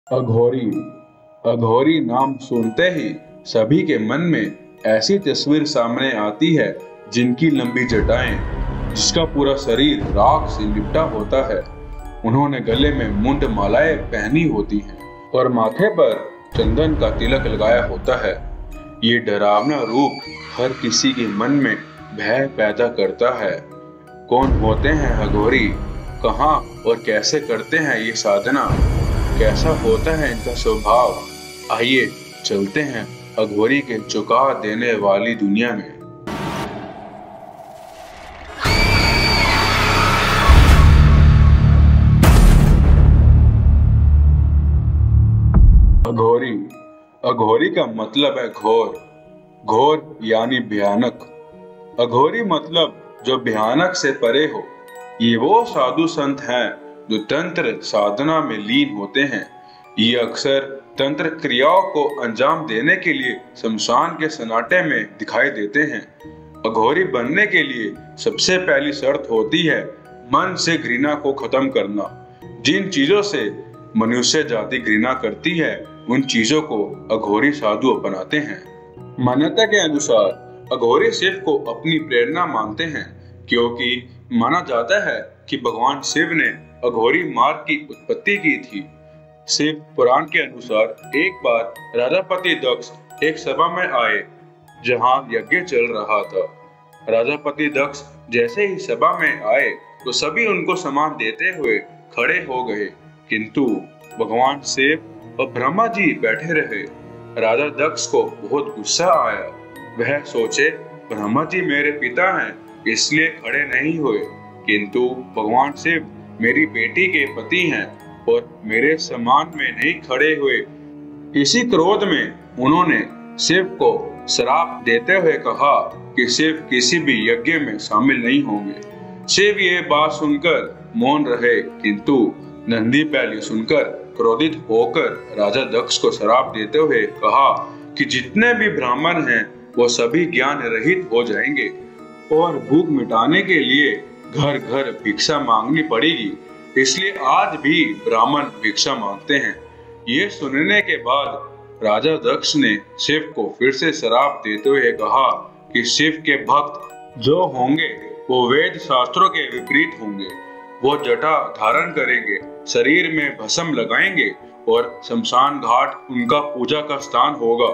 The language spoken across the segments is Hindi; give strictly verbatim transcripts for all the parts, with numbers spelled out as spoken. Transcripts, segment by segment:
अघोरी। अघोरी नाम सुनते ही सभी के मन में ऐसी तस्वीर सामने आती है जिनकी लंबी जटाएं, जिसका पूरा शरीर राख से लिपटा होता है। उन्होंने गले में मुंड मालाएं पहनी होती हैं और माथे पर चंदन का तिलक लगाया होता है। ये डरावना रूप हर किसी के मन में भय पैदा करता है। कौन होते हैं अघोरी, कहाँ और कैसे करते हैं ये साधना, कैसा होता है इनका स्वभाव, आइए चलते हैं अघोरी के चुका देने वाली दुनिया में। अघोरी। अघोरी का मतलब है घोर। घोर यानी भयानक। अघोरी मतलब जो भयानक से परे हो। ये वो साधु संत हैं जो तंत्र साधना में लीन होते हैं। ये अक्सर तंत्र क्रियाओं को अंजाम देने के लिए शमशान के सन्नाटे में दिखाई देते हैं। अघोरी बनने के लिए सबसे पहली शर्त होती है मन से घृणा को खत्म करना। जिन चीजों से मनुष्य जाति घृणा करती है उन चीजों को अघोरी साधु अपनाते हैं। मान्यता के अनुसार अघोरी शिव को अपनी प्रेरणा मानते हैं, क्योंकि माना जाता है कि भगवान शिव ने अघोरी मार्ग की उत्पत्ति की थी। शिव पुराण के अनुसार एक बार राजापति दक्ष एक सभा में आए जहां यज्ञ चल रहा था। राजापति दक्ष जैसे ही सभा में आए तो सभी उनको सम्मान देते हुए खड़े हो गए, किंतु भगवान शिव और ब्रह्मा जी बैठे रहे। राजा दक्ष को बहुत गुस्सा आया। वह सोचे ब्रह्मा जी मेरे पिता हैं इसलिए खड़े नहीं हुए, किंतु भगवान शिव मेरी बेटी के पति हैं और मेरे सम्मान में नहीं खड़े हुए। इसी क्रोध में उन्होंने शिव को श्राप देते हुए कहा कि शिव किसी भी यज्ञ में शामिल नहीं होंगे। शिव ये बात सुनकर मौन रहे, किंतु नंदी बैल सुनकर क्रोधित होकर राजा दक्ष को श्राप देते हुए कहा कि जितने भी ब्राह्मण हैं वो सभी ज्ञान रहित हो जाएंगे और भूख मिटाने के लिए घर घर भिक्षा मांगनी पड़ेगी, इसलिए आज भी ब्राह्मण भिक्षा मांगते हैं। ये सुनने के बाद राजा दक्ष ने शिव को फिर से श्राप देते हुए कहा कि शिव के भक्त जो होंगे वो वेद शास्त्रों के विपरीत होंगे। वो जटा धारण करेंगे, शरीर में भस्म लगाएंगे और शमशान घाट उनका पूजा का स्थान होगा।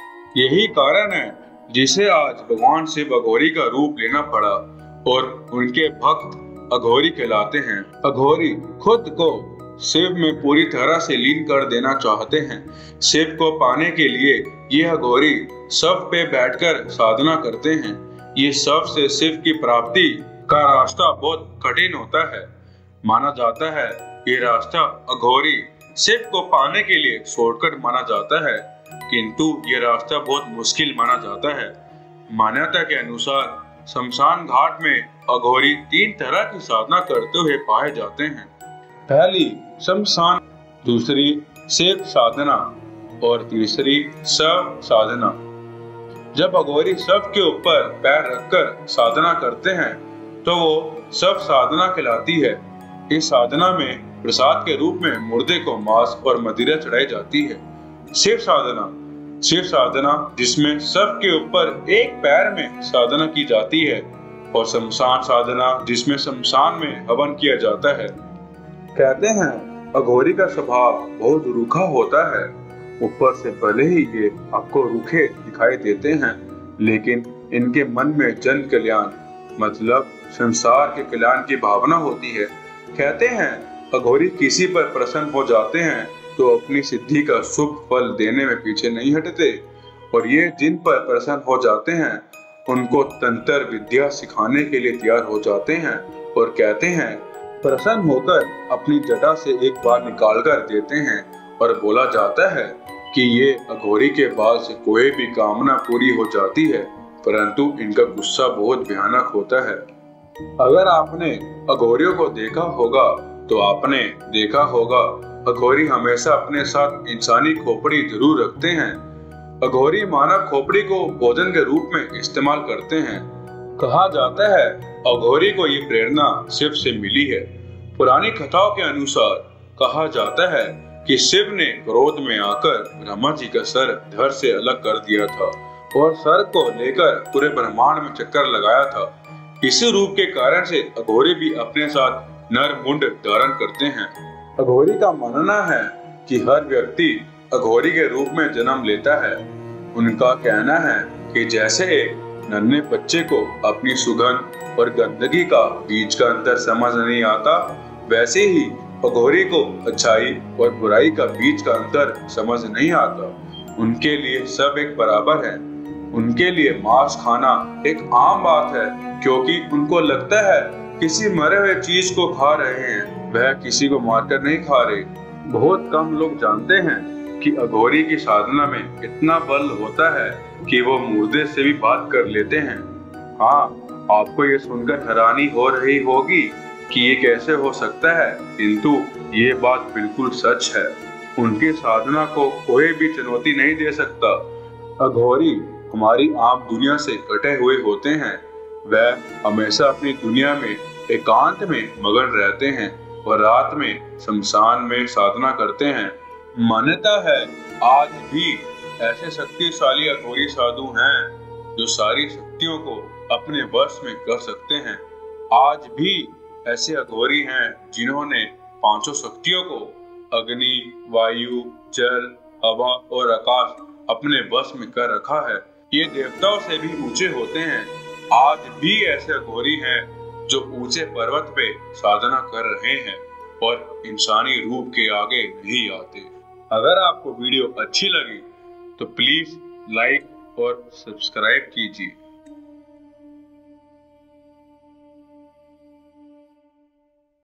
यही कारण है जिसे आज भगवान शिव अघोरी का रूप लेना पड़ा और उनके भक्त अघोरी कहलाते हैं। अघोरी खुद को शिव में पूरी तरह से लीन कर देना चाहते हैं। शिव को पाने के लिए ये अघोरी शव पे बैठकर साधना करते हैं। ये शव से शिव की प्राप्ति का रास्ता बहुत कठिन होता है। माना जाता है ये रास्ता अघोरी शिव को पाने के लिए शॉर्टकट माना जाता है, किंतु ये रास्ता बहुत मुश्किल माना जाता है। मान्यता के अनुसार शमशान घाट में अघोरी तीन तरह की साधना करते हुए पाए जाते हैं। पहली शमशान, दूसरी शिव साधना और तीसरी शव साधना। जब अघोरी शव के ऊपर पैर रखकर साधना करते हैं तो वो शव साधना कहलाती है। इस साधना में प्रसाद के रूप में मुर्दे को मांस और मदिरा चढ़ाई जाती है। शिव साधना शिव साधना जिसमें शव के ऊपर एक पैर में साधना की जाती है और शमशान साधना जिसमें शमशान में हवन किया जाता है। कहते हैं अघोरी का स्वभाव बहुत रूखा होता है। ऊपर से भले ही ये आपको रूखे दिखाई देते हैं, लेकिन इनके मन में जन कल्याण मतलब संसार के कल्याण की भावना होती है। कहते हैं अघोरी किसी पर प्रसन्न हो जाते हैं तो अपनी सिद्धि का शुभ फल देने में पीछे नहीं हटते, और ये जिन पर प्रसन्न हो जाते हैं उनको तंत्र विद्या सिखाने के लिए तैयार हो जाते हैं और कहते हैं प्रसन्न होकर अपनी जटा से एक बार निकाल कर देते हैं और बोला जाता है कि ये अघोरी के बाल से कोई भी कामना पूरी हो जाती है, परंतु इनका गुस्सा बहुत भयानक होता है। अगर आपने अघोरियों को देखा होगा तो आपने देखा होगा अघोरी हमेशा अपने साथ इंसानी खोपड़ी जरूर रखते हैं। अघोरी मानव खोपड़ी को भोजन के रूप में इस्तेमाल करते हैं। कहा जाता है अघोरी को ये प्रेरणा शिव से मिली है। पुरानी कथाओं के अनुसार कहा जाता है कि शिव ने क्रोध में आकर ब्रह्मा जी का सर धड़ से अलग कर दिया था और सर को लेकर पूरे ब्रह्मांड में चक्कर लगाया था। इसी रूप के कारण से अघोरी भी अपने साथ नर मुंड धारण करते हैं। अघोरी का मानना है कि हर व्यक्ति अघोरी के रूप में जन्म लेता है। उनका कहना है कि जैसे एक नन्हे बच्चे को अपनी सुगंध और गंदगी का बीच का अंतर समझ नहीं आता, वैसे ही अघोरी को अच्छाई और बुराई का बीच का अंतर समझ नहीं आता। उनके लिए सब एक बराबर है। उनके लिए मांस खाना एक आम बात है, क्योंकि उनको लगता है किसी मरे हुए चीज को खा रहे हैं, वह किसी को मारकर नहीं खा रहे। बहुत कम लोग जानते हैं कि अघोरी की साधना में इतना बल होता है कि वो मुर्दे से भी बात कर लेते हैं। हाँ, आपको ये सुनकर हैरानी हो रही होगी कि ये कैसे हो सकता है, किंतु ये बात बिल्कुल सच है। उनकी साधना को कोई भी चुनौती नहीं दे सकता। अघोरी हमारी आम दुनिया से कटे हुए होते हैं। वह हमेशा अपनी दुनिया में एकांत में मगन रहते हैं और रात में शमशान में साधना करते हैं। मान्यता है आज भी ऐसे शक्तिशाली अघोरी साधु हैं जो सारी शक्तियों को अपने वश में कर सकते हैं। आज भी ऐसे अघोरी हैं जिन्होंने पांचों शक्तियों को अग्नि, वायु, जल, हवा और आकाश अपने वश में कर रखा है। ये देवताओं से भी ऊंचे होते हैं। आज भी ऐसे अघोरी हैं जो ऊंचे पर्वत पे साधना कर रहे हैं और इंसानी रूप के आगे नहीं आते। अगर आपको वीडियो अच्छी लगी तो प्लीज लाइक और सब्सक्राइब कीजिए।